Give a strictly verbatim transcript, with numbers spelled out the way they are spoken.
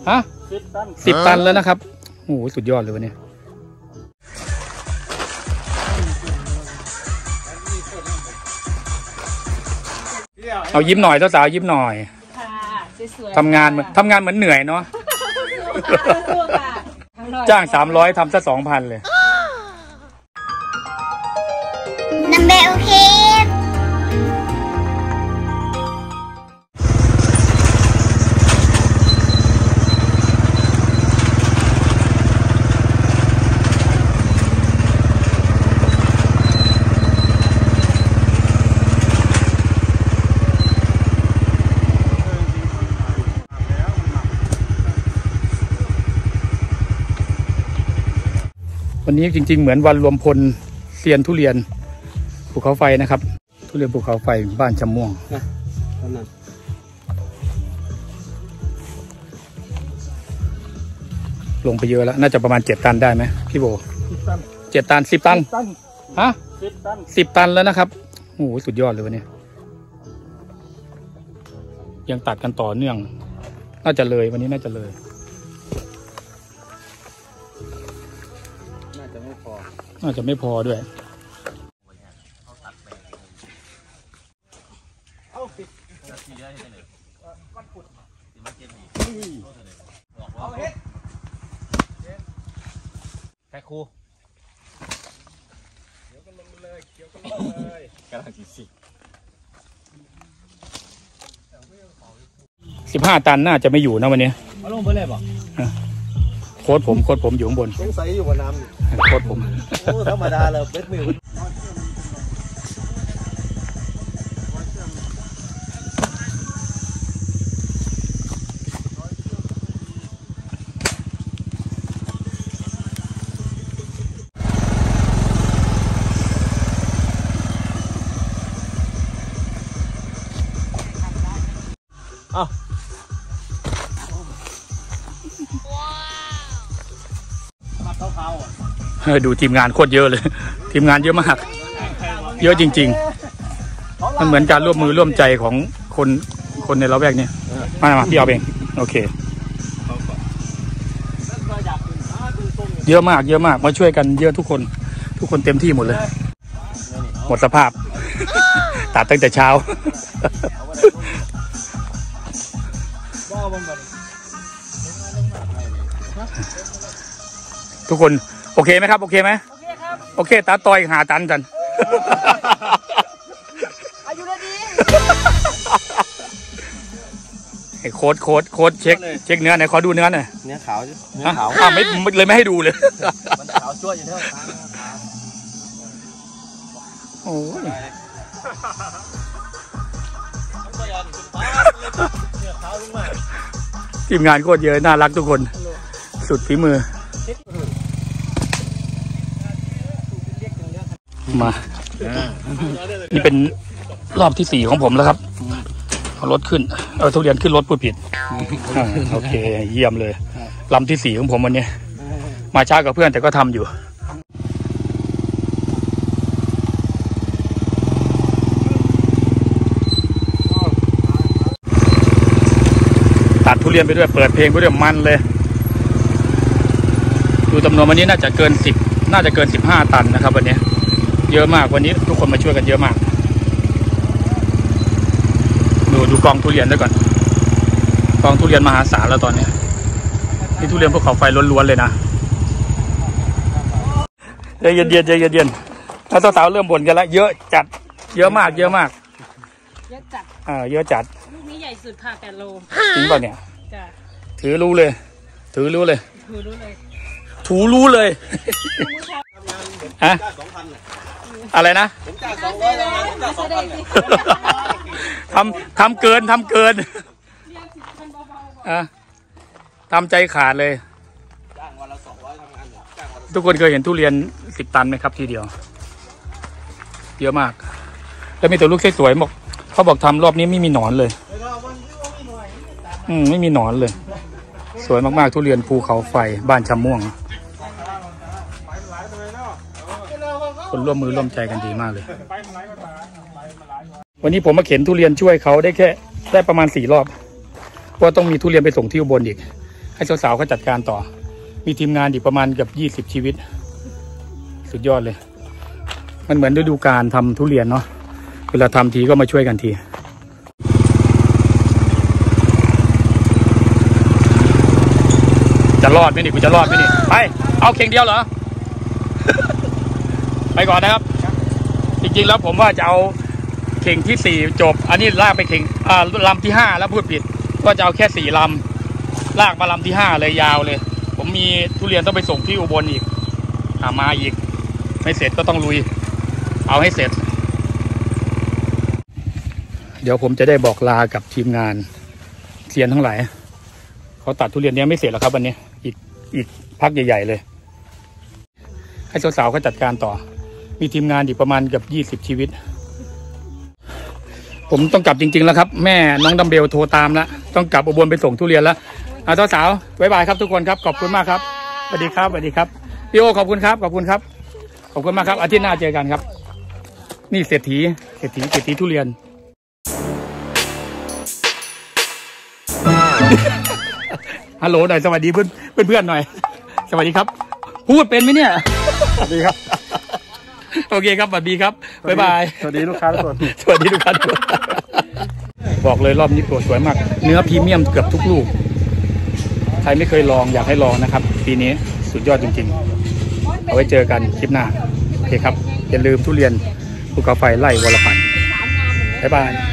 ฮะสิบตันสิบตันแล้วนะครับโอ้โหสุดยอดเลยวันนี้เอายิ้มหน่อยเจ้าสาวยิ้มหน่อยทำงานทำงานเหมือนเหนื่อยเนาะจ้างสามร้อยทำซะสองพันเลยนัมเบโอเควันนี้จริงๆเหมือนวันรวมพลเซียนทุเรียนภูเขาไฟนะครับทุเรียนภูเขาไฟบ้านชำม่วงลงไปเยอะแล้วน่าจะประมาณเจ็ดตันได้ไหมพี่โบเจ็ดตันสิบตันฮะสิบตันสิบตันแล้วนะครับโอ้โหสุดยอดเลยวันนี้ยังตัดกันต่อเนื่องน่าจะเลยวันนี้น่าจะเลยน่าจะไม่พอด้วยแค่ครูเดี๋ยวกันลงเลยเดี๋ยวกันลงเลยกำลังสิสิสิบห้าตันน่าจะไม่อยู่นะวันนี้เอาลงไปเลยบอกโค้ดผมโค้ดผมอยู่ข้างบนสงสัยอยู่บนน้ำโค้ดผมธรรมดาเลยเบ็ดมืออ้าวดูทีมงานโคตรเยอะเลยทีมงานเยอะมากเยอะจริงๆมันเหมือนการร่วมมือร่วมใจของคนคนในละแวกนี้มามาพี่เอาเองโอเคเยอะมากเยอะมากมาช่วยกันเยอะทุกคนทุกคนเต็มที่หมดเลยหมดสภาพตัดตั้งแต่เช้าทุกคนโอเคไหมครับโอเคไหมโอเคครับโอเคตาต่อยหาตันจันอายุดีไอ้โค้ดโค้ดโค้ดเช็คเช็คเนื้อไหนขอดูเนื้อหน่อยเนื้อขาวเนื้อขาวอ่ะไม่เลยไม่ให้ดูเลยมันขาวจ้วอยู่เท่าโอ้ยทีมงานโคตรเยอะน่ารักทุกคนสุดฝีมือมานี่เป็นรอบที่สี่ของผมแล้วครับเอารถขึ้นเอาทุเรียนขึ้นรถพูดผิดโอเคเยี่ยมเลยลำที่สี่ของผมวันนี้มาช้ากับเพื่อนแต่ก็ทำอยู่ตัดทุเรียนไปด้วยเปิดเพลงไปด้วยมันเลยดูจำนวนวันนี้น่าจะเกินสิบน่าจะเกินสิบห้าตันนะครับวันนี้เยอะมากวันนี้ทุกคนมาช่วยกันเยอะมากดูดูกองทุเรียนด้วยก่อนกองทุเรียนมหาศาลแล้วตอนนี้นี่ทุเรียนภูเขาไฟล้วนๆเลยนะใจเย็นๆใจเย็นๆแล้วสาวๆเริ่มบ่นกันแล้วเยอะจัดเยอะมากเยอะมากเยอะจัดอ่าเยอะจัดลูกนี้ใหญ่สุดค่ะแปดโลจริงป่ะเนี่ยถือรู้เลยถือรู้เลยถือรู้เลยถูรู้เลยฮะอะไรนะทำทำเกินทำเกินอะทำใจขาดเลยทุกคนเคยเห็นทุเรียนสิบตันไหมครับทีเดียวเยอะมากแล้วมีตัวลูกสวยๆบอกเขาบอกทำรอบนี้ไม่มีหนอนเลยอืมไม่มีหนอนเลยสวยมากๆทุเรียนภูเขาไฟบ้านชำม่วงคนร่วมมือร่วมใจกันดีมากเลยวันนี้ผมมาเข็นทุเรียนช่วยเขาได้แค่ได้ประมาณสี่รอบเพราะต้องมีทุเรียนไปส่งที่อุบลอีกให้สาวๆเขาจัดการต่อมีทีมงานอีกประมาณเกือบยี่สิบชีวิตสุดยอดเลยมันเหมือนฤดูกาลทำทุเรียนเนาะเวลาทำทีก็มาช่วยกันทีจะรอดไหมนี่กูจะรอดไหมนี่ไปเอาเข่งเดียวเหรอ ไปก่อนนะครับจริงๆแล้วผมว่าจะเอาเข่งที่สี่จบอันนี้ลากไปเข่งอ่าลำที่ห้าแล้วพูดผิดว่าจะเอาแค่สี่ลำลากมาลำที่ห้าเลยยาวเลยผมมีทุเรียนต้องไปส่งที่อุบลอีกหามาอีกไม่เสร็จก็ต้องลุยเอาให้เสร็จเดี๋ยวผมจะได้บอกลากับทีมงานเซียนทั้งหลายเขาตัดทุเรียนนี้ไม่เสร็จแล้วครับวันนี้อีกอีกพักใหญ่ๆเลยให้สาวๆเขาจัดการต่อมีทีมงานอีกประมาณเกือบยี่สิบชีวิตผมต้องกลับจริงๆแล้วครับแม่น้องดัมเบลโทรตามแล้วต้องกลับอุบลไปส่งทุเรียนแล้วเอาสาวๆบ๊ายบายครับทุกคนครับขอบคุณมากครับสวัสดีครับสวัสดีครับพี่โอขอบคุณครับขอบคุณครับขอบคุณมากครับอาทิตย์หน้าเจอกันครับนี่เศรษฐีเศรษฐีเศรษฐีทุเรียน ฮัลโหลหน่อยสวัสดีเพื่อนเพื่อนๆหน่อยสวัสดีครับพูดเป็นไหมเนี่ยสวัสดีครับโอเคครับสวัสดีครับบ๊ายบายสวัสดีลูกค้าทุกคนสวัสดีลูกค้าทุกคนบอกเลยรอบนี้ตัวสวยมากเนื้อพรีเมียมเกือบทุกลูกใครไม่เคยลองอยากให้ลองนะครับปีนี้สุดยอดจริงๆเอาไว้เจอกันคลิปหน้าโอเคครับอย่าลืมทุเรียนภูเขาไฟไล่วรพันธ์บ๊ายบาย